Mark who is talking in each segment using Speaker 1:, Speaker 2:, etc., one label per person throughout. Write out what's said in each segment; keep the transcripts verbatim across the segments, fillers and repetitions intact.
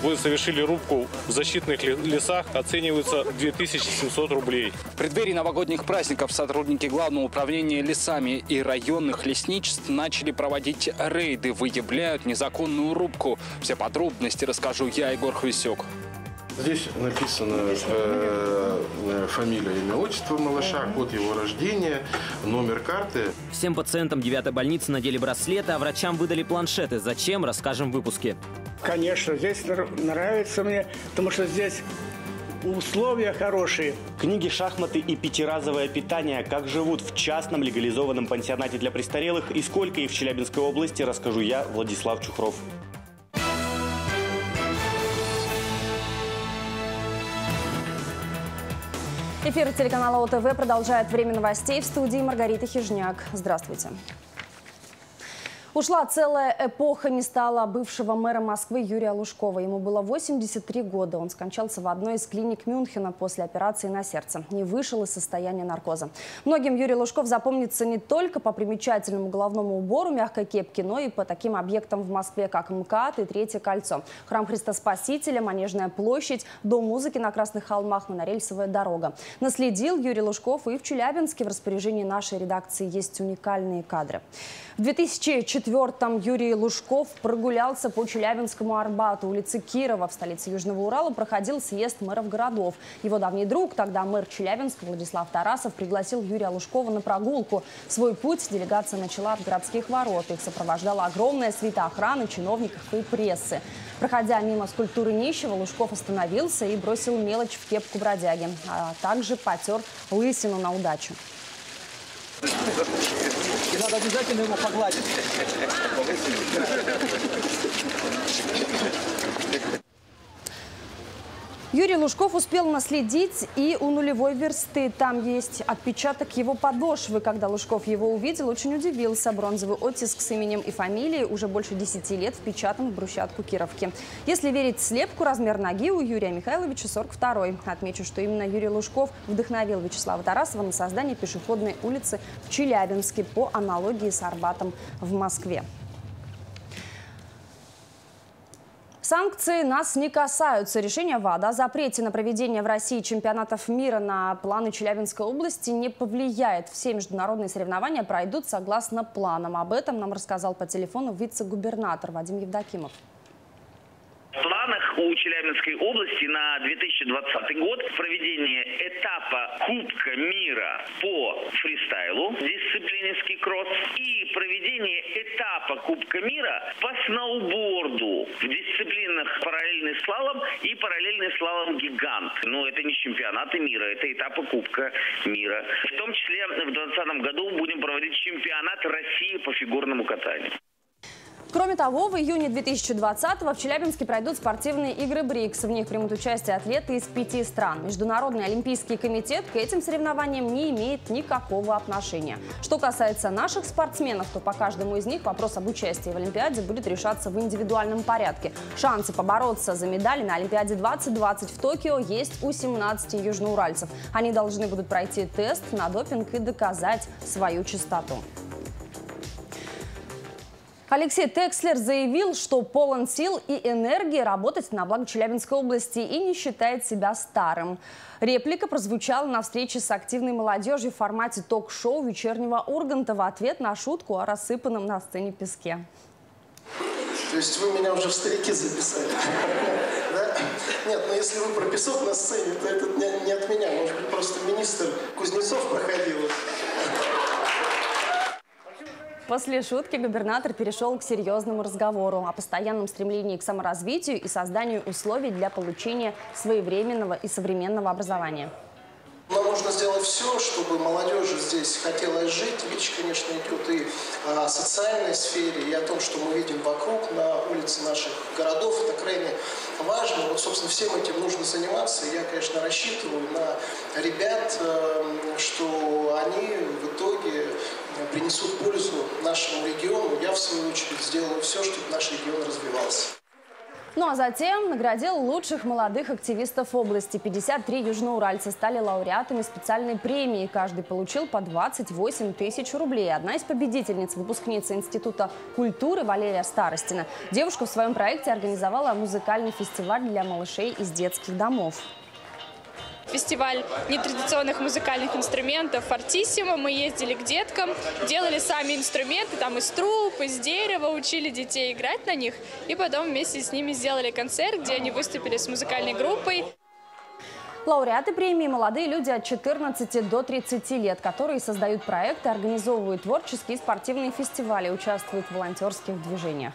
Speaker 1: вы совершили рубку в защитных лесах, оценивается две тысячи семьсот рублей.
Speaker 2: В преддверии новогодних праздников сотрудники Главного управления лесами и районных лесничеств начали проводить рейды, выявляют незаконную рубку. Все подробности расскажу я, Егор Хвисек.
Speaker 3: Здесь написано э, фамилия, имя, отчество малыша, год его рождения, номер карты.
Speaker 4: Всем пациентам девятой больницы надели браслеты, а врачам выдали планшеты. Зачем, расскажем в выпуске.
Speaker 5: Конечно, здесь нравится мне, потому что здесь условия хорошие.
Speaker 6: Книги, шахматы и пятиразовое питание. Как живут в частном легализованном пансионате для престарелых и сколько их в Челябинской области, расскажу я, Владислав Чухров.
Speaker 7: Эфир телеканала ОТВ продолжает время новостей. В студии Маргарита Хижняк. Здравствуйте. Ушла целая эпоха, не стала бывшего мэра Москвы Юрия Лужкова. Ему было восемьдесят три года. Он скончался в одной из клиник Мюнхена после операции на сердце. Не вышел из состояния наркоза. Многим Юрий Лужков запомнится не только по примечательному головному убору мягкой кепки, но и по таким объектам в Москве, как МКАД и Третье кольцо. Храм Христа Спасителя, Манежная площадь, Дом музыки на Красных холмах, монорельсовая дорога. Наследил Юрий Лужков и в Челябинске. В распоряжении нашей редакции есть уникальные кадры. В две тысячи четвёртом Юрий Лужков прогулялся по Челябинскому Арбату, улице Кирова. В столице Южного Урала проходил съезд мэров городов. Его давний друг, тогда мэр Челябинска Владислав Тарасов, пригласил Юрия Лужкова на прогулку. Свой путь делегация начала от городских ворот. Их сопровождала огромная свита охраны, чиновников и прессы. Проходя мимо скульптуры нищего, Лужков остановился и бросил мелочь в кепку бродяги, а также потер лысину на удачу.
Speaker 8: И надо обязательно его погладить.
Speaker 7: Юрий Лужков успел наследить и у нулевой версты. Там есть отпечаток его подошвы. Когда Лужков его увидел, очень удивился. Бронзовый оттиск с именем и фамилией уже больше десяти лет впечатан в брусчатку Кировки. Если верить слепку, размер ноги у Юрия Михайловича сорок второй. Отмечу, что именно Юрий Лужков вдохновил Вячеслава Тарасова на создание пешеходной улицы в Челябинске по аналогии с Арбатом в Москве. Санкции нас не касаются. Решение ВАДА о запрете на проведение в России чемпионатов мира на планы Челябинской области не повлияет. Все международные соревнования пройдут согласно планам. Об этом нам рассказал по телефону вице-губернатор Вадим Евдокимов.
Speaker 9: В планах у Челябинской области на две тысячи двадцатый год проведение этапа Кубка мира по фристайлу, дисциплине ски-кросс, и проведение этапа Кубка мира по сноуборду в дисциплинах параллельный слалом и параллельный слалом-гигант. Но это не чемпионаты мира, это этапы Кубка мира. В том числе в двадцатом году будем проводить чемпионат России по фигурному катанию.
Speaker 7: Кроме того, в июне две тысячи двадцатого в Челябинске пройдут спортивные игры БРИКС. В них примут участие атлеты из пяти стран. Международный олимпийский комитет к этим соревнованиям не имеет никакого отношения. Что касается наших спортсменов, то по каждому из них вопрос об участии в Олимпиаде будет решаться в индивидуальном порядке. Шансы побороться за медали на Олимпиаде двадцать двадцать в Токио есть у семнадцати южноуральцев. Они должны будут пройти тест на допинг и доказать свою чистоту. Алексей Текслер заявил, что полон сил и энергии работать на благо Челябинской области и не считает себя старым. Реплика прозвучала на встрече с активной молодежью в формате ток-шоу «Вечернего Урганта» в ответ на шутку о рассыпанном на сцене песке.
Speaker 10: То есть вы меня уже в старики записали? Да? Нет, но если вы про песок на сцене, то это не от меня. Может быть, просто министр Кузнецов проходил.
Speaker 7: После шутки губернатор перешел к серьезному разговору о постоянном стремлении к саморазвитию и созданию условий для получения своевременного и современного образования.
Speaker 10: Нам нужно сделать все, чтобы молодежь здесь хотела жить. Речь, конечно, идет и о социальной сфере, и о том, что мы видим вокруг, на улице наших городов. Это крайне важно. Вот, собственно, всем этим нужно заниматься. И я, конечно, рассчитываю на ребят, что они в итоге принесут пользу нашему региону. Я, в свою очередь, сделаю все, чтобы наш регион развивался.
Speaker 7: Ну а затем наградил лучших молодых активистов области. пятьдесят три южноуральца стали лауреатами специальной премии. Каждый получил по двадцать восемь тысяч рублей. Одна из победительниц, выпускница Института культуры Валерия Старостина. Девушка в своем проекте организовала музыкальный фестиваль для малышей из детских домов.
Speaker 11: Фестиваль нетрадиционных музыкальных инструментов «Фортиссимо». Мы ездили к деткам, делали сами инструменты, там из труб, из дерева, учили детей играть на них. И потом вместе с ними сделали концерт, где они выступили с музыкальной группой.
Speaker 7: Лауреаты премии – молодые люди от четырнадцати до тридцати лет, которые создают проекты, организовывают творческие и спортивные фестивали, участвуют в волонтерских движениях.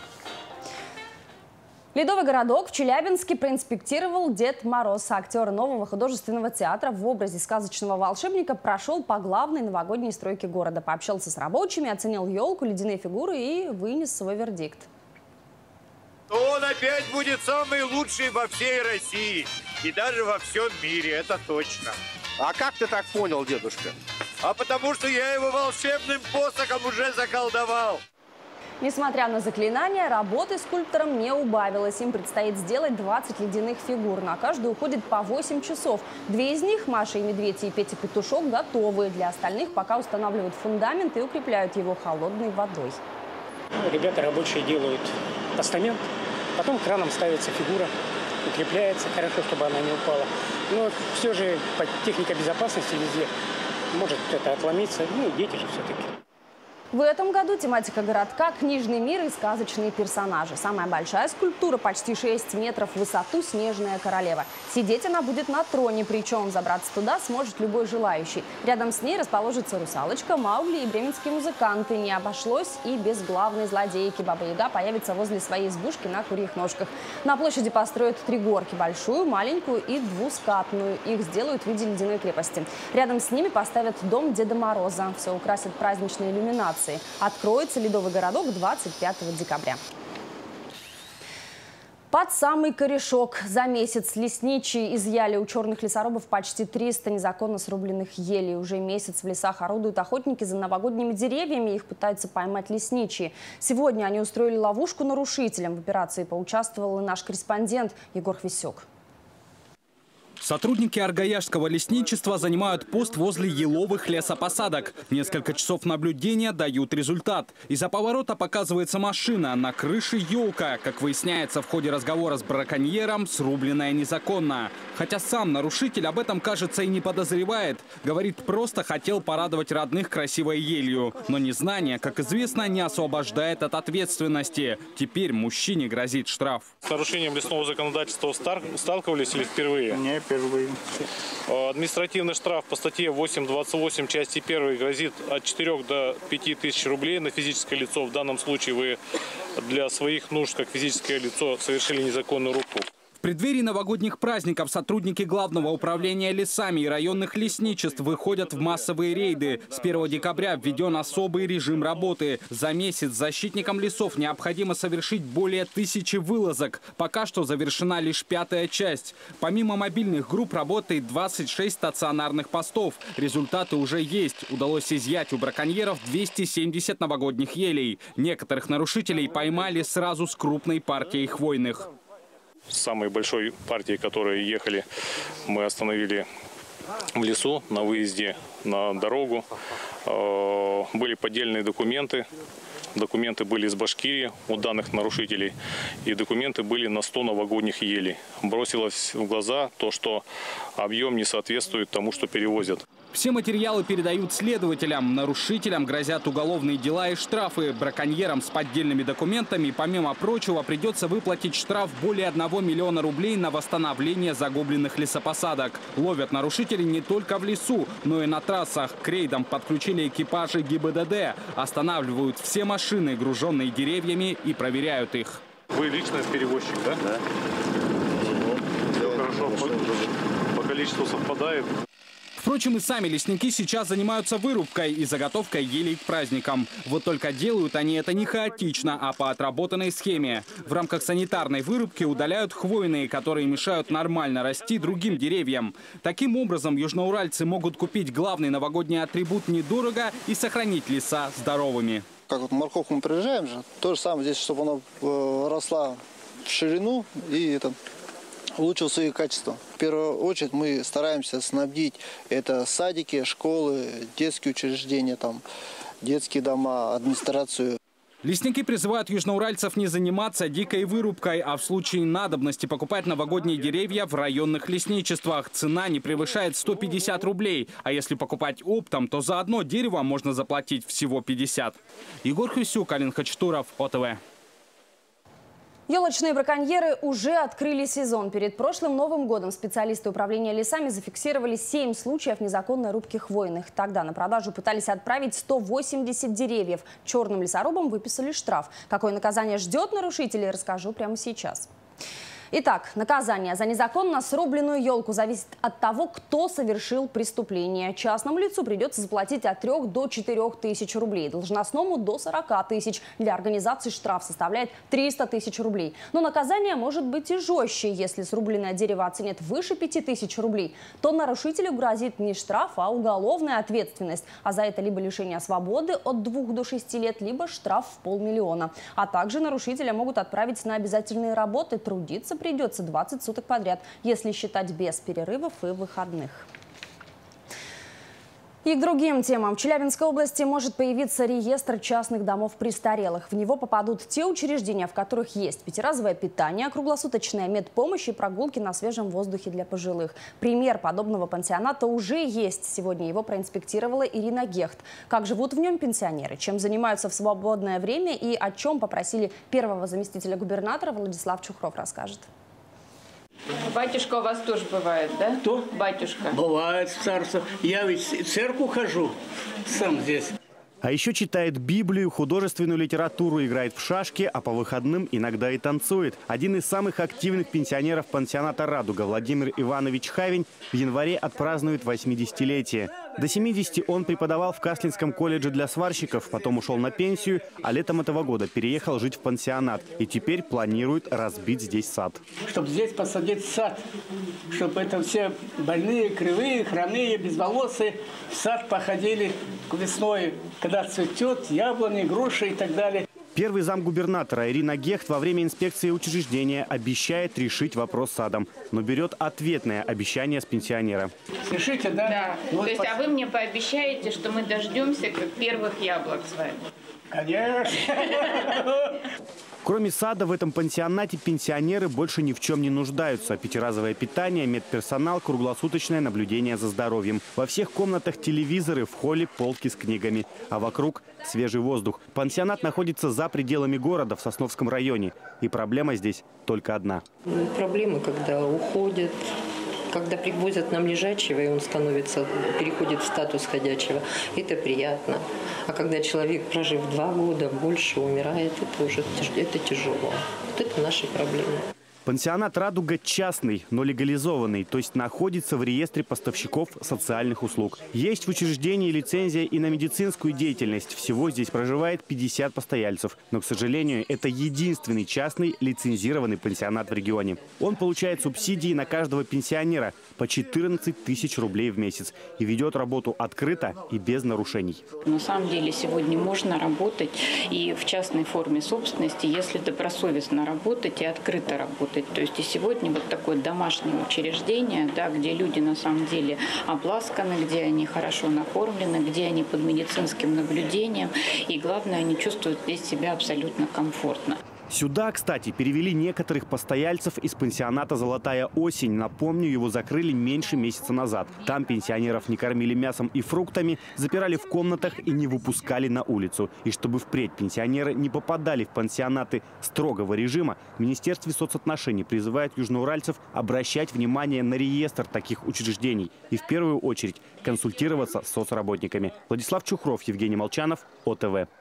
Speaker 7: Ледовый городок в Челябинске проинспектировал Дед Мороз. Актер нового художественного театра в образе сказочного волшебника прошел по главной новогодней стройке города. Пообщался с рабочими, оценил елку, ледяные фигуры и вынес свой вердикт.
Speaker 12: Он опять будет самый лучший во всей России и даже во всем мире, это точно.
Speaker 13: А как ты так понял, дедушка?
Speaker 12: А потому что я его волшебным посохом уже заколдовал.
Speaker 7: Несмотря на заклинания, работы скульпторам не убавилось. Им предстоит сделать двадцать ледяных фигур. На каждую уходит по восемь часов. Две из них, Маша и Медведь и Петя Петушок, готовы. Для остальных пока устанавливают фундамент и укрепляют его холодной водой.
Speaker 14: Ребята рабочие делают постамент, потом краном ставится фигура, укрепляется хорошо, чтобы она не упала. Но все же техника безопасности везде может это отломиться. Ну, дети же все-таки.
Speaker 7: В этом году тематика городка – книжный мир и сказочные персонажи. Самая большая скульптура – почти шесть метров в высоту «Снежная королева». Сидеть она будет на троне, причем забраться туда сможет любой желающий. Рядом с ней расположится русалочка, Маугли и бременские музыканты. Не обошлось и без главной злодейки. Баба-Яга появится возле своей избушки на курьих ножках. На площади построят три горки – большую, маленькую и двускатную. Их сделают в виде ледяной крепости. Рядом с ними поставят дом Деда Мороза. Все украсят праздничные иллюминации. Откроется ледовый городок двадцать пятого декабря. Под самый корешок. За месяц лесничие изъяли у черных лесорубов почти триста незаконно срубленных елей. Уже месяц в лесах орудуют охотники за новогодними деревьями. Их пытаются поймать лесничие. Сегодня они устроили ловушку нарушителям. В операции поучаствовал и наш корреспондент Егор Хвисек.
Speaker 2: Сотрудники Аргаяшского лесничества занимают пост возле еловых лесопосадок. Несколько часов наблюдения дают результат. Из-за поворота показывается машина. На крыше елка. Как выясняется в ходе разговора с браконьером, срубленная незаконно. Хотя сам нарушитель об этом, кажется, и не подозревает. Говорит, просто хотел порадовать родных красивой елью. Но незнание, как известно, не освобождает от ответственности. Теперь мужчине грозит штраф.
Speaker 1: С нарушением лесного законодательства сталкивались или впервые?
Speaker 14: Не впервые.
Speaker 1: Административный штраф по статье восемь двадцать восемь части первой грозит от четырёх до пяти тысяч рублей на физическое лицо. В данном случае вы для своих нужд, как физическое лицо, совершили незаконную рубку.
Speaker 2: В преддверии новогодних праздников сотрудники Главного управления лесами и районных лесничеств выходят в массовые рейды. С первого декабря введен особый режим работы. За месяц защитникам лесов необходимо совершить более тысячи вылазок. Пока что завершена лишь пятая часть. Помимо мобильных групп работает двадцать шесть стационарных постов. Результаты уже есть. Удалось изъять у браконьеров двести семьдесят новогодних елей. Некоторых нарушителей поймали сразу с крупной партией хвойных.
Speaker 1: Самой большой партии, которые ехали, мы остановили в лесу на выезде на дорогу. Были поддельные документы. Документы были из Башкирии у данных нарушителей. И документы были на сто новогодних елей. Бросилось в глаза то, что объем не соответствует тому, что перевозят.
Speaker 2: Все материалы передают следователям. Нарушителям грозят уголовные дела и штрафы. Браконьерам с поддельными документами, помимо прочего, придется выплатить штраф более одного миллиона рублей на восстановление загубленных лесопосадок. Ловят нарушителей не только в лесу, но и на трассах. К рейдам подключили экипажи ГИБДД. Останавливают все машины, груженные деревьями, и проверяют их.
Speaker 1: Вы лично перевозчик, да? Да. Все хорошо, по, по количеству совпадает.
Speaker 2: Впрочем, и сами лесники сейчас занимаются вырубкой и заготовкой елей к праздникам. Вот только делают они это не хаотично, а по отработанной схеме. В рамках санитарной вырубки удаляют хвойные, которые мешают нормально расти другим деревьям. Таким образом, южноуральцы могут купить главный новогодний атрибут недорого и сохранить леса здоровыми.
Speaker 15: Как вот морковку мы приезжаем же, то же самое здесь, чтобы она э, росла в ширину и это, улучшил свои качества. В первую очередь мы стараемся снабдить это садики, школы, детские учреждения, там, детские дома, администрацию.
Speaker 2: Лесники призывают южноуральцев не заниматься дикой вырубкой, а в случае надобности покупать новогодние деревья в районных лесничествах. Цена не превышает сто пятьдесят рублей. А если покупать оптом, то за одно дерево можно заплатить всего пятьдесят. Егор Хвисюк, Алин Хачатуров, О Т В.
Speaker 7: Елочные браконьеры уже открыли сезон. Перед прошлым Новым годом специалисты управления лесами зафиксировали семь случаев незаконной рубки хвойных. Тогда на продажу пытались отправить сто восемьдесят деревьев. Черным лесорубам выписали штраф. Какое наказание ждет нарушителей, расскажу прямо сейчас. Итак, наказание за незаконно срубленную елку зависит от того, кто совершил преступление. Частному лицу придется заплатить от трёх до четырёх тысяч рублей. Должностному до сорока тысяч. Для организации штраф составляет триста тысяч рублей. Но наказание может быть и жестче. Если срубленное дерево оценят выше пяти тысяч рублей, то нарушителю грозит не штраф, а уголовная ответственность. А за это либо лишение свободы от двух до шести лет, либо штраф в полмиллиона. А также нарушителя могут отправить на обязательные работы, трудиться придется двадцать суток подряд, если считать без перерывов и выходных. И к другим темам. В Челябинской области может появиться реестр частных домов престарелых. В него попадут те учреждения, в которых есть пятиразовое питание, круглосуточная медпомощь и прогулки на свежем воздухе для пожилых. Пример подобного пансионата уже есть. Сегодня его проинспектировала Ирина Гехт. Как живут в нем пенсионеры, чем занимаются в свободное время и о чем попросили первого заместителя губернатора, Владислав Чухров расскажет.
Speaker 16: Батюшка у вас тоже бывает, да?
Speaker 5: Кто?
Speaker 16: Батюшка.
Speaker 5: Бывает, царство. Я ведь в церковь хожу сам здесь.
Speaker 6: А еще читает Библию, художественную литературу, играет в шашки, а по выходным иногда и танцует. Один из самых активных пенсионеров пансионата «Радуга» Владимир Иванович Хавень в январе отпразднует восьмидесятилетие. До семидесяти он преподавал в Каслинском колледже для сварщиков, потом ушел на пенсию, а летом этого года переехал жить в пансионат. И теперь планирует разбить здесь сад.
Speaker 5: Чтобы здесь посадить сад, чтобы это все больные, кривые, хромые, безволосые в сад походили весной, когда цветет, яблони, груши и так далее.
Speaker 6: Первый замгубернатора Ирина Гехт во время инспекции учреждения обещает решить вопрос с садом, но берет ответное обещание с пенсионера.
Speaker 5: Решите, да?
Speaker 16: Да.
Speaker 5: Вот
Speaker 16: То есть,
Speaker 5: пос...
Speaker 16: а вы мне пообещаете, что мы дождемся как первых яблок с вами?
Speaker 5: Конечно.
Speaker 6: Кроме сада, в этом пансионате пенсионеры больше ни в чем не нуждаются. Пятиразовое питание, медперсонал, круглосуточное наблюдение за здоровьем. Во всех комнатах телевизоры, в холле полки с книгами. А вокруг свежий воздух. Пансионат находится за пределами города, в Сосновском районе. И проблема здесь только одна.
Speaker 17: Проблемы, когда уходят, когда привозят нам лежачего, и он становится, переходит в статус ходячего, это приятно. А когда человек, прожив два года, больше умирает, это уже это тяжело. Вот это наши проблемы.
Speaker 6: Пансионат «Радуга» частный, но легализованный, то есть находится в реестре поставщиков социальных услуг. Есть в учреждении лицензия и на медицинскую деятельность. Всего здесь проживает пятьдесят постояльцев. Но, к сожалению, это единственный частный лицензированный пансионат в регионе. Он получает субсидии на каждого пенсионера по четырнадцать тысяч рублей в месяц. И ведет работу открыто и без нарушений.
Speaker 16: На самом деле сегодня можно работать и в частной форме собственности, если добросовестно работать и открыто работать. То есть и сегодня вот такое домашнее учреждение, да, где люди на самом деле обласканы, где они хорошо накормлены, где они под медицинским наблюдением. И главное, они чувствуют здесь себя абсолютно комфортно.
Speaker 6: Сюда, кстати, перевели некоторых постояльцев из пансионата «Золотая осень». Напомню, его закрыли меньше месяца назад. Там пенсионеров не кормили мясом и фруктами, запирали в комнатах и не выпускали на улицу. И чтобы впредь пенсионеры не попадали в пансионаты строгого режима, в Министерстве соцотношений призывают южноуральцев обращать внимание на реестр таких учреждений и в первую очередь консультироваться с соцработниками. Владислав Чухров, Евгений Молчанов, О Т В.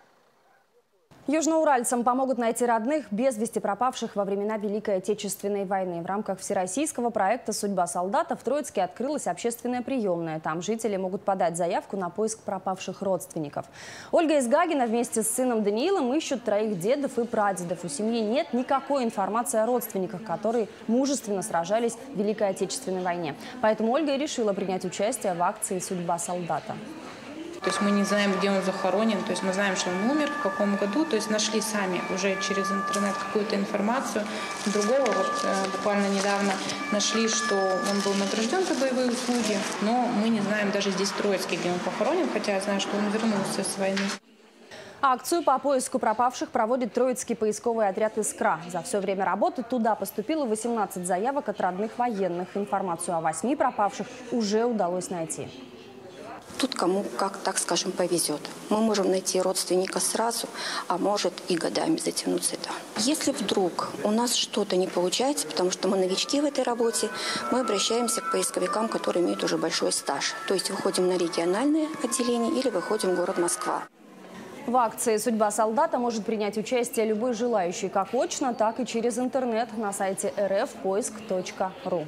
Speaker 7: Южноуральцам помогут найти родных без вести пропавших во времена Великой Отечественной войны. В рамках всероссийского проекта «Судьба солдата» в Троицке открылась общественная приемная. Там жители могут подать заявку на поиск пропавших родственников. Ольга из Гагина вместе с сыном Даниилом ищут троих дедов и прадедов. У семьи нет никакой информации о родственниках, которые мужественно сражались в Великой Отечественной войне. Поэтому Ольга и решила принять участие в акции «Судьба солдата».
Speaker 18: То есть мы не знаем, где он захоронен. То есть мы знаем, что он умер, в каком году. То есть нашли сами уже через интернет какую-то информацию. Другого вот буквально недавно нашли, что он был награжден за боевые услуги. Но мы не знаем даже здесь в Троицке, где он похоронен. Хотя я знаю, что он вернулся с войны.
Speaker 7: Акцию по поиску пропавших проводит Троицкий поисковый отряд «Искра». За все время работы туда поступило восемнадцать заявок от родных военных. Информацию о восьми пропавших уже удалось найти.
Speaker 19: Тут кому как, так скажем, повезет. Мы можем найти родственника сразу, а может и годами затянуться это. Если вдруг у нас что-то не получается, потому что мы новички в этой работе, мы обращаемся к поисковикам, которые имеют уже большой стаж. То есть выходим на региональное отделение или выходим в город Москва.
Speaker 7: В акции «Судьба солдата» может принять участие любой желающий как очно, так и через интернет на сайте эр эф поиск точка ру.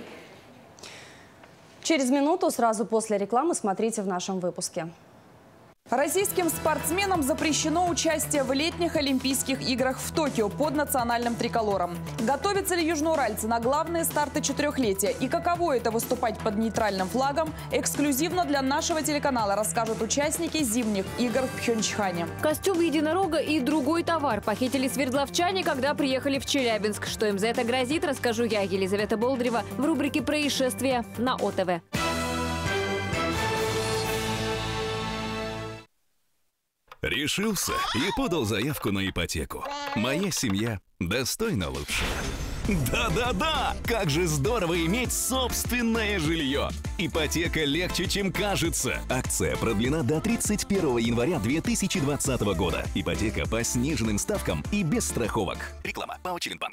Speaker 7: Через минуту, сразу после рекламы, смотрите в нашем выпуске.
Speaker 20: Российским спортсменам запрещено участие в летних Олимпийских играх в Токио под национальным триколором. Готовятся ли южноуральцы на главные старты четырехлетия и каково это выступать под нейтральным флагом, эксклюзивно для нашего телеканала расскажут участники зимних игр в Пхенчхане.
Speaker 21: Костюм единорога и другой товар похитили свердловчане, когда приехали в Челябинск. Что им за это грозит, расскажу я, Елизавета Болдырева, в рубрике «Происшествия» на О Тэ Вэ.
Speaker 22: Решился и подал заявку на ипотеку. Моя семья достойна лучше. Да-да-да! Как же здорово иметь собственное жилье! Ипотека легче, чем кажется. Акция продлена до тридцать первого января две тысячи двадцатого года. Ипотека по сниженным ставкам и без страховок. Реклама. ПАО «Челиндбанк».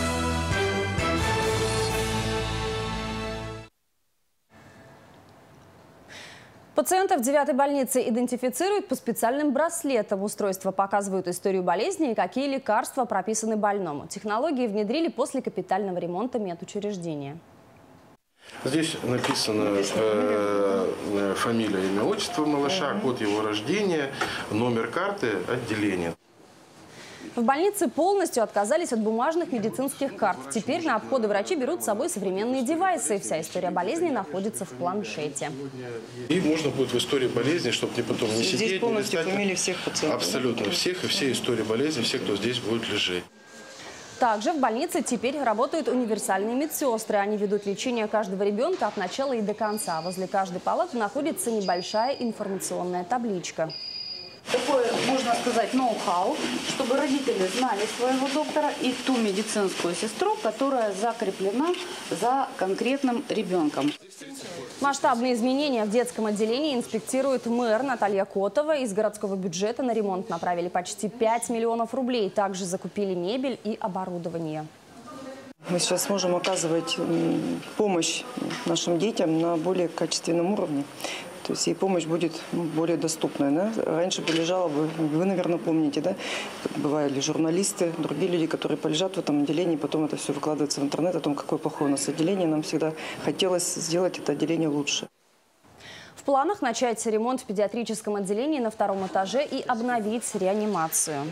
Speaker 7: Пациентов девятой больницы идентифицируют по специальным браслетам. Устройства показывают историю болезни и какие лекарства прописаны больному. Технологии внедрили после капитального ремонта медучреждения.
Speaker 3: Здесь написано э, фамилия, имя, отчество малыша, год его рождения, номер карты отделения.
Speaker 7: В больнице полностью отказались от бумажных медицинских карт. Теперь на обходы врачи берут с собой современные девайсы. Вся история болезни находится в планшете.
Speaker 3: И можно будет в истории болезни, чтобы не потом не
Speaker 23: здесь
Speaker 3: сидеть, не
Speaker 23: полностью
Speaker 3: листать.
Speaker 23: фамилии всех пациентов.
Speaker 3: Абсолютно всех и все истории болезни, все, кто здесь будет лежать.
Speaker 7: Также в больнице теперь работают универсальные медсестры. Они ведут лечение каждого ребенка от начала и до конца. Возле каждой палаты находится небольшая информационная табличка.
Speaker 24: Такое, можно сказать, ноу-хау, чтобы родители знали своего доктора и ту медицинскую сестру, которая закреплена за конкретным ребенком.
Speaker 7: Масштабные изменения в детском отделении инспектирует мэр Наталья Котова. Из городского бюджета на ремонт направили почти пять миллионов рублей. Также закупили мебель и оборудование.
Speaker 23: Мы сейчас сможем оказывать помощь нашим детям на более качественном уровне. То есть и помощь будет ну, более доступной. Да? Раньше были жалобы, вы, наверное, помните, да? Бывали журналисты, другие люди, которые полежат в этом отделении, потом это все выкладывается в интернет о том, какое плохое у нас отделение. Нам всегда хотелось сделать это отделение лучше.
Speaker 7: В планах начать ремонт в педиатрическом отделении на втором этаже и обновить реанимацию.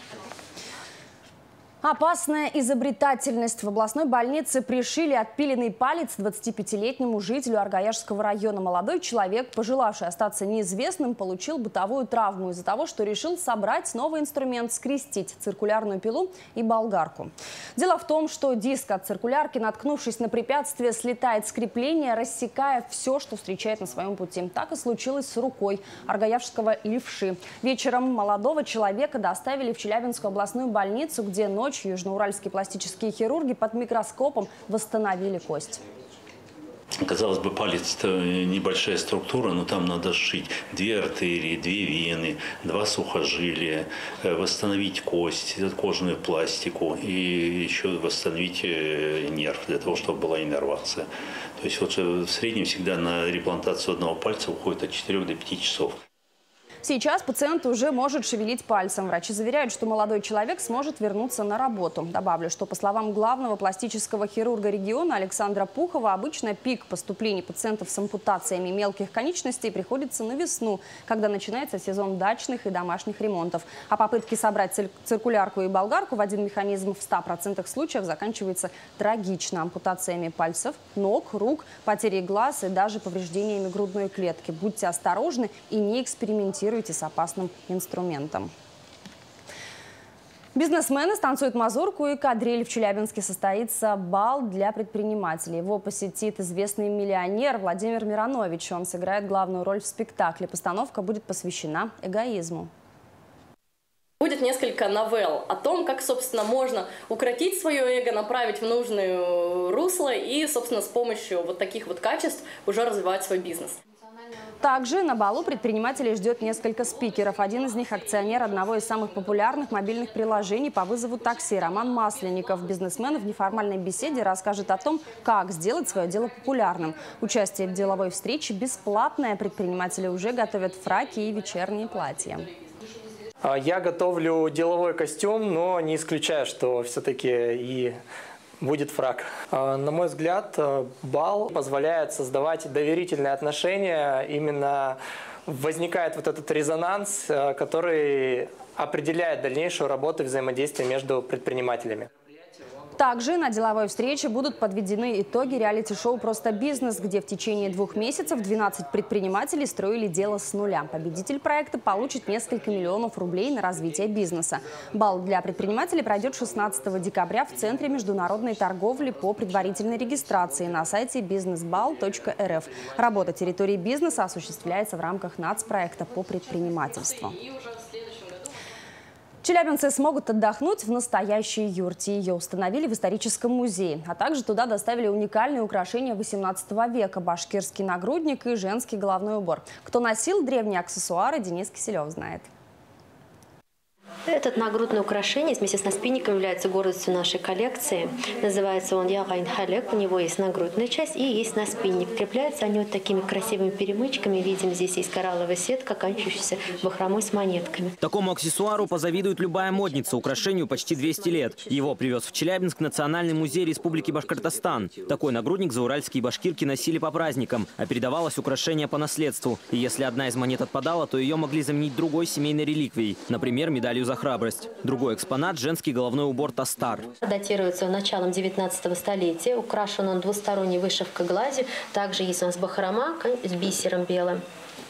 Speaker 7: Опасная изобретательность. В областной больнице пришили отпиленный палец двадцатипятилетнему жителю Аргаяшского района. Молодой человек, пожелавший остаться неизвестным, получил бытовую травму из-за того, что решил собрать новый инструмент – скрестить циркулярную пилу и болгарку. Дело в том, что диск от циркулярки, наткнувшись на препятствие, слетает с крепления, рассекая все, что встречает на своем пути. Так и случилось с рукой аргаяшского левши. Вечером молодого человека доставили в Челябинскую областную больницу, где ночью южноуральские пластические хирурги под микроскопом восстановили кость.
Speaker 25: Казалось бы, палец – это небольшая структура, но там надо сшить две артерии, две вены, два сухожилия, восстановить кость, кожную пластику и еще восстановить нерв для того, чтобы была иннервация. То есть вот в среднем всегда на реимплантацию одного пальца уходит от четырёх до пяти часов.
Speaker 7: Сейчас пациент уже может шевелить пальцем. Врачи заверяют, что молодой человек сможет вернуться на работу. Добавлю, что по словам главного пластического хирурга региона Александра Пухова, обычно пик поступлений пациентов с ампутациями мелких конечностей приходится на весну, когда начинается сезон дачных и домашних ремонтов. А попытки собрать циркулярку и болгарку в один механизм в ста процентах случаев заканчивается трагично. Ампутациями пальцев, ног, рук, потерей глаз и даже повреждениями грудной клетки. Будьте осторожны и не экспериментируйте с опасным инструментом. Бизнесмены станцуют мазурку и кадриль. В Челябинске состоится бал для предпринимателей. Его посетит известный миллионер Владимир Миронович. Он сыграет главную роль в спектакле. Постановка будет посвящена эгоизму.
Speaker 4: Будет несколько новелл о том, как, собственно, можно укротить свое эго, направить в нужное русло и, собственно, с помощью вот таких вот качеств уже развивать свой бизнес.
Speaker 7: Также на балу предпринимателей ждет несколько спикеров. Один из них – акционер одного из самых популярных мобильных приложений по вызову такси Роман Масленников. Бизнесмен в неформальной беседе расскажет о том, как сделать свое дело популярным. Участие в деловой встрече бесплатное. Предприниматели уже готовят фраки и вечерние платья.
Speaker 8: Я готовлю деловой костюм, но не исключаю, что все-таки и будет фрак. На мой взгляд, бал позволяет создавать доверительные отношения. Именно возникает вот этот резонанс, который определяет дальнейшую работу и взаимодействие между предпринимателями.
Speaker 7: Также на деловой встрече будут подведены итоги реалити-шоу «Просто бизнес», где в течение двух месяцев двенадцать предпринимателей строили дело с нуля. Победитель проекта получит несколько миллионов рублей на развитие бизнеса. Бал для предпринимателей пройдет шестнадцатого декабря в Центре международной торговли по предварительной регистрации на сайте бизнесбал точка эр эф. Работа территории бизнеса осуществляется в рамках нацпроекта по предпринимательству. Челябинцы смогут отдохнуть в настоящей юрте. Ее установили в историческом музее. А также туда доставили уникальные украшения восемнадцатого века – башкирский нагрудник и женский головной убор. Кто носил древние аксессуары, Денис Киселев знает.
Speaker 9: Этот нагрудное украшение вместе с наспинником является гордостью нашей коллекции. Называется он Ягайн Халек. У него есть нагрудная часть и есть наспинник. Крепляются они вот такими красивыми перемычками. Видим, здесь есть коралловая сетка, оканчивающаяся бахромой с монетками.
Speaker 10: Такому аксессуару позавидует любая модница. Украшению почти двести лет. Его привез в Челябинск Национальный музей Республики Башкортостан. Такой нагрудник зауральские башкирки носили по праздникам, а передавалось украшение по наследству. И если одна из монет отпадала, то ее могли заменить другой семейной реликвией, например, медалью за храбрость. Другой экспонат – женский головной убор «Тастар».
Speaker 9: Датируется он началом девятнадцатого столетия. Украшен он двусторонней вышивкой гладью. Также есть у нас бахрома с бисером белым.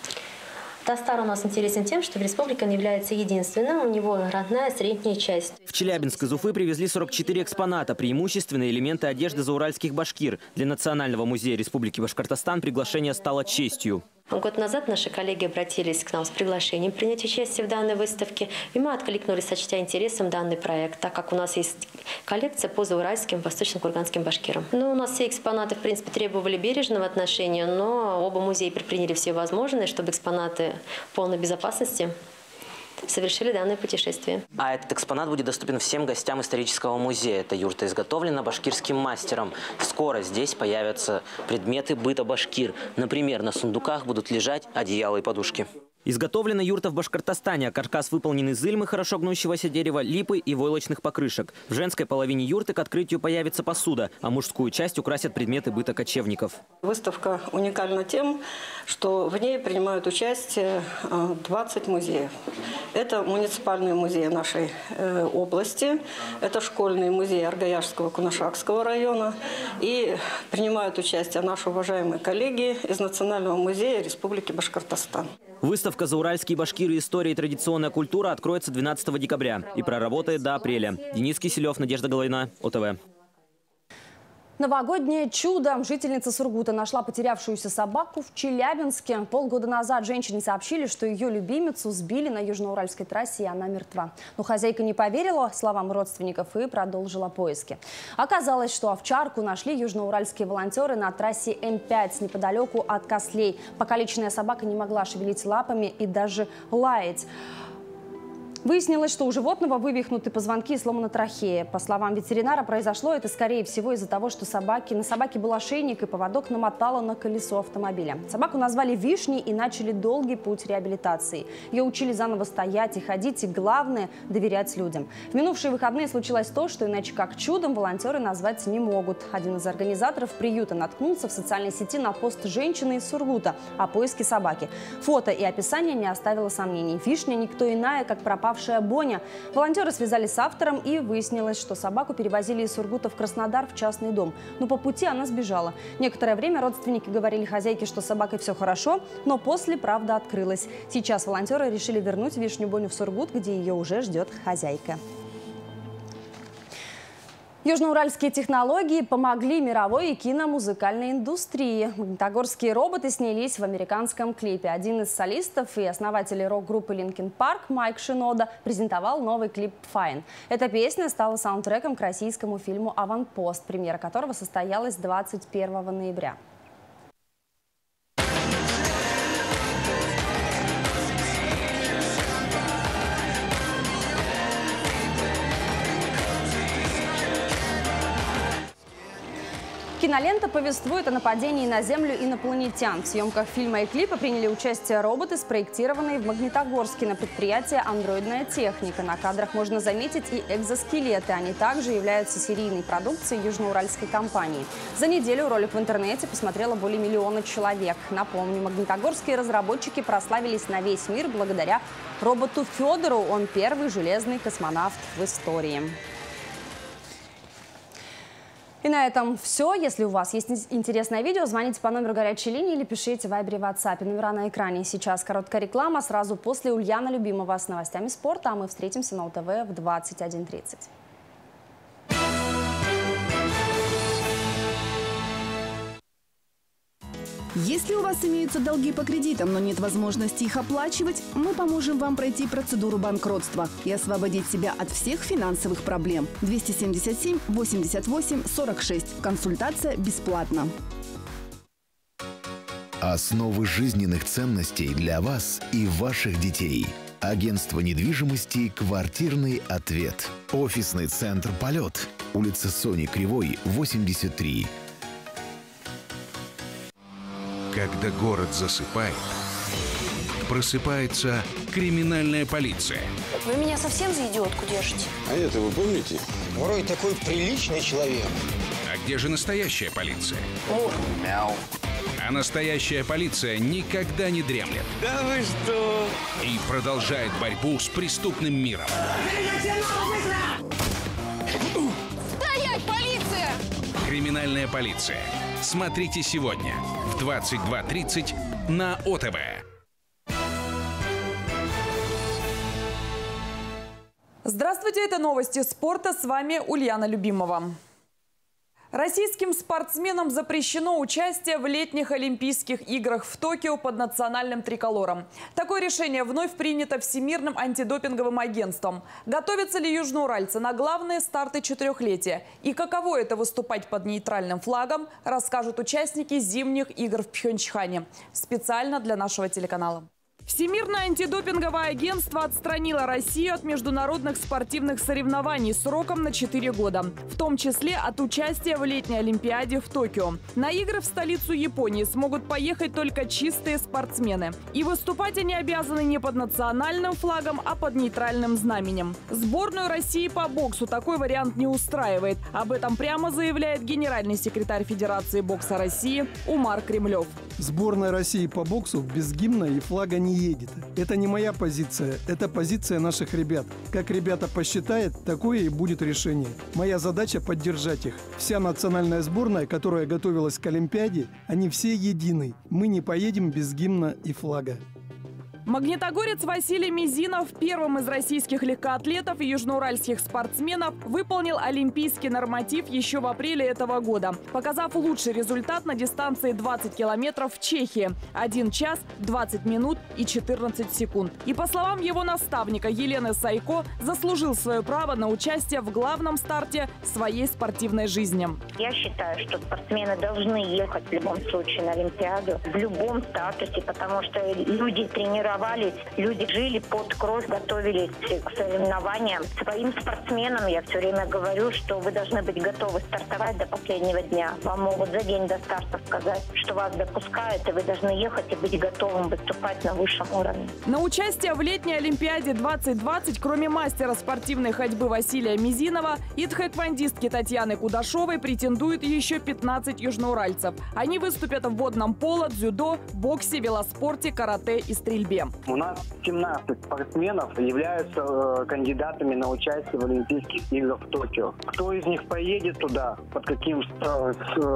Speaker 9: Тастар у нас интересен тем, что в республике он является единственным. У него родная средняя часть.
Speaker 10: В Челябинск из Уфы привезли сорок четыре экспоната, преимущественно элементы одежды зауральских башкир. Для Национального музея Республики Башкортостан приглашение стало честью.
Speaker 9: Год назад наши коллеги обратились к нам с приглашением принять участие в данной выставке. И мы откликнулись, сочтя интересом данный проект, так как у нас есть коллекция по зауральским, восточно-курганским башкирам. Ну, у нас все экспонаты, в принципе, требовали бережного отношения, но оба музея предприняли все возможное, чтобы экспонаты в полной безопасности совершили данное путешествие.
Speaker 11: А этот экспонат будет доступен всем гостям исторического музея. Эта юрта изготовлена башкирским мастером. Скоро здесь появятся предметы быта башкир. Например, на сундуках будут лежать одеяла и подушки.
Speaker 10: Изготовлена юрта в Башкортостане, а каркас выполнен из ильмы, хорошо гнущегося дерева, липы и войлочных покрышек. В женской половине юрты к открытию появится посуда, а мужскую часть украсят предметы быта кочевников.
Speaker 23: Выставка уникальна тем, что в ней принимают участие двадцать музеев. Это муниципальные музеи нашей области, это школьный музей Аргаяшского Кунашакского района. И принимают участие наши уважаемые коллеги из Национального музея Республики Башкортостан.
Speaker 10: Выставка «Зауральские башкиры. История и традиционная культура» откроется двенадцатого декабря и проработает до апреля. Денис Киселев, Надежда Головина, О Тэ Вэ.
Speaker 7: Новогоднее чудо. Жительница Сургута нашла потерявшуюся собаку в Челябинске. Полгода назад женщине сообщили, что ее любимицу сбили на южноуральской трассе, и она мертва. Но хозяйка не поверила словам родственников и продолжила поиски. Оказалось, что овчарку нашли южноуральские волонтеры на трассе М пять неподалеку от Кослей. Покалеченная собака не могла шевелить лапами и даже лаять. Выяснилось, что у животного вывихнуты позвонки и сломана трахея. По словам ветеринара, произошло это, скорее всего, из-за того, что собаки, на собаке был ошейник и поводок намотало на колесо автомобиля. Собаку назвали Вишней и начали долгий путь реабилитации. Ее учили заново стоять и ходить, и главное – доверять людям. В минувшие выходные случилось то, что иначе как чудом волонтеры назвать не могут. Один из организаторов приюта наткнулся в социальной сети на пост женщины из Сургута о поиске собаки. Фото и описание не оставило сомнений. Вишня никто иная, как пропавшая Боня. Волонтеры связались с автором, и выяснилось, что собаку перевозили из Сургута в Краснодар в частный дом. Но по пути она сбежала. Некоторое время родственники говорили хозяйке, что с собакой все хорошо, но после правда открылась. Сейчас волонтеры решили вернуть Вишню Боню в Сургут, где ее уже ждет хозяйка. Южноуральские технологии помогли мировой и киномузыкальной индустрии. Магнитогорские роботы снялись в американском клипе. Один из солистов и основателей рок-группы Linkin Park Майк Шинода презентовал новый клип «Fine». Эта песня стала саундтреком к российскому фильму «Аванпост», премьера которого состоялась двадцать первого ноября. Кинолента повествует о нападении на Землю инопланетян. В съемках фильма и клипа приняли участие роботы, спроектированные в Магнитогорске на предприятии «Андроидная техника». На кадрах можно заметить и экзоскелеты. Они также являются серийной продукцией южноуральской компании. За неделю ролик в интернете посмотрело более миллиона человек. Напомню, магнитогорские разработчики прославились на весь мир благодаря роботу Федору. Он первый железный космонавт в истории. И на этом все. Если у вас есть интересное видео, звоните по номеру горячей линии или пишите в Вайбере, WhatsApp. Номера на экране. Сейчас короткая реклама. Сразу после Ульяна Любимова с новостями спорта. А мы встретимся на УТВ в двадцать один тридцать.
Speaker 1: Если у вас имеются долги по кредитам, но нет возможности их оплачивать, мы поможем вам пройти процедуру банкротства и освободить себя от всех финансовых проблем. двести семьдесят семь восемьдесят восемь сорок шесть. Консультация бесплатна.
Speaker 12: Основы жизненных ценностей для вас и ваших детей. Агентство недвижимости «Квартирный ответ». Офисный центр «Полет». Улица Сони Кривой, восемьдесят три.
Speaker 13: Когда город засыпает, просыпается криминальная полиция.
Speaker 14: Вы меня совсем за идиотку держите?
Speaker 13: А это вы помните?
Speaker 14: Вроде такой приличный человек.
Speaker 13: А где же настоящая полиция?
Speaker 14: О.
Speaker 13: Мяу. А настоящая полиция никогда не дремлет.
Speaker 14: Да вы что?
Speaker 13: И продолжает борьбу с преступным миром.
Speaker 14: Стоять, полиция!
Speaker 13: Криминальная полиция. Смотрите сегодня в двадцать два тридцать на ОТВ.
Speaker 20: Здравствуйте, это новости спорта. С вами Ульяна Любимова. Российским спортсменам запрещено участие в летних Олимпийских играх в Токио под национальным триколором. Такое решение вновь принято Всемирным антидопинговым агентством. Готовятся ли южноуральцы на главные старты четырехлетия? И каково это выступать под нейтральным флагом, расскажут участники зимних игр в Пхенчхане. Специально для нашего телеканала. Всемирное антидопинговое агентство отстранило Россию от международных спортивных соревнований сроком на четыре года, в том числе от участия в летней Олимпиаде в Токио. На игры в столицу Японии смогут поехать только чистые спортсмены. И выступать они обязаны не под национальным флагом, а под нейтральным знаменем. Сборную России по боксу такой вариант не устраивает. Об этом прямо заявляет генеральный секретарь Федерации бокса России Умар Кремлев.
Speaker 15: Сборная России по боксу без гимна и флага не едет. Это не моя позиция, это позиция наших ребят. Как ребята посчитают, такое и будет решение. Моя задача поддержать их. Вся национальная сборная, которая готовилась к Олимпиаде, они все едины. Мы не поедем без гимна и флага.
Speaker 20: Магнитогорец Василий Мизинов, первым из российских легкоатлетов и южноуральских спортсменов, выполнил олимпийский норматив еще в апреле этого года, показав лучший результат на дистанции двадцать километров в Чехии – один час двадцать минут и четырнадцать секунд. И по словам его наставника Елены Сайко, заслужил свое право на участие в главном старте своей спортивной жизни.
Speaker 26: Я считаю, что спортсмены должны ехать в любом случае на Олимпиаду, в любом статусе, потому что люди, тренера тренировались, люди жили под кровь, готовились к соревнованиям. Своим спортсменам я все время говорю, что вы должны быть готовы стартовать до последнего дня. Вам могут за день до старта сказать, что вас допускают, и вы должны ехать и быть готовым выступать на высшем уровне.
Speaker 20: На участие в летней Олимпиаде двадцать двадцать, кроме мастера спортивной ходьбы Василия Мизинова и тхэквондистки Татьяны Кудашовой, претендуют еще пятнадцать южноуральцев. Они выступят в водном поло, дзюдо, боксе, велоспорте, карате и стрельбе.
Speaker 2: У нас семнадцать спортсменов являются э, кандидатами на участие в Олимпийских играх в Токио. Кто из них поедет туда, под каким э,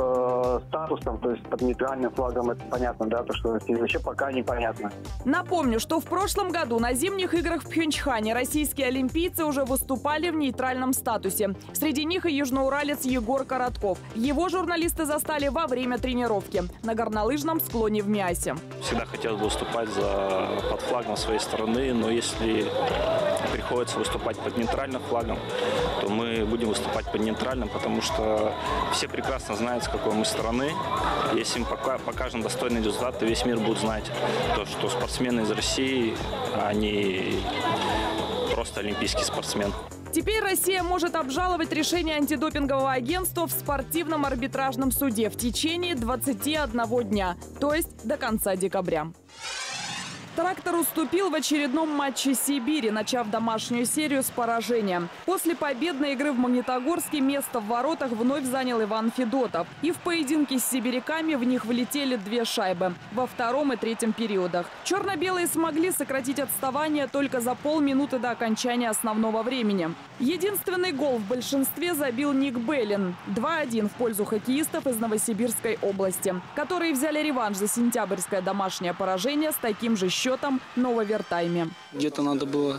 Speaker 2: э, статусом, то есть под нейтральным флагом, это понятно, да, то что вообще пока непонятно.
Speaker 20: Напомню, что в прошлом году на зимних играх в Пхенчхане российские олимпийцы уже выступали в нейтральном статусе. Среди них и южноуралец Егор Коротков. Его журналисты застали во время тренировки на горнолыжном склоне в Миасе.
Speaker 5: Всегда хотел выступать за, под флагом своей страны, но если приходится выступать под нейтральным флагом, то мы будем выступать под нейтральным, потому что все прекрасно знают, с какой мы страны. Если мы покажем достойный результат, то весь мир будет знать, то, что спортсмены из России, они просто олимпийский спортсмен.
Speaker 20: Теперь Россия может обжаловать решение антидопингового агентства в спортивном арбитражном суде в течение двадцати одного дня, то есть до конца декабря. «Трактор» уступил в очередном матче Сибири, начав домашнюю серию с поражения. После победной игры в Магнитогорске место в воротах вновь занял Иван Федотов. И в поединке с сибиряками в них влетели две шайбы во втором и третьем периодах. Черно-белые смогли сократить отставание только за полминуты до окончания основного времени. Единственный гол в большинстве забил Ник Беллин. два один в пользу хоккеистов из Новосибирской области, которые взяли реванш за сентябрьское домашнее поражение с таким же счетом. счетом на овертайме.
Speaker 6: Где-то надо было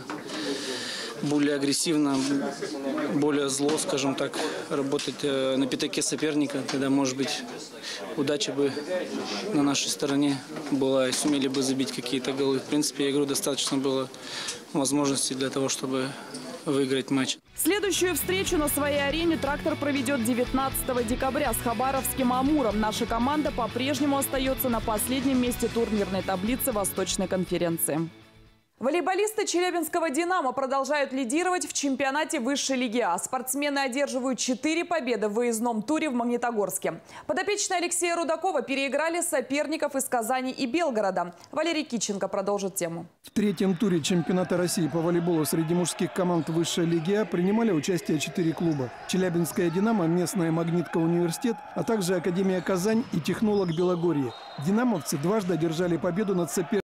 Speaker 6: более агрессивно, более зло, скажем так, работать на пятаке соперника. Тогда, может быть, удача бы на нашей стороне была и сумели бы забить какие-то голы. В принципе, игру достаточно было возможностей для того, чтобы выиграть матч.
Speaker 20: Следующую встречу на своей арене «Трактор» проведет девятнадцатого декабря с хабаровским «Амуром». Наша команда по-прежнему остается на последнем месте турнирной таблицы Восточной конференции. Волейболисты челябинского «Динамо» продолжают лидировать в чемпионате высшей лиги А. Спортсмены одерживают четыре победы в выездном туре в Магнитогорске. Подопечные Алексея Рудакова переиграли соперников из Казани и Белгорода. Валерий Киченко продолжит тему.
Speaker 15: В третьем туре чемпионата России по волейболу среди мужских команд высшей лиги А принимали участие четыре клуба. Челябинская «Динамо», местная «Магнитка университет», а также Академия Казань и технолог Белогорье. Динамовцы дважды одержали победу над соперниками.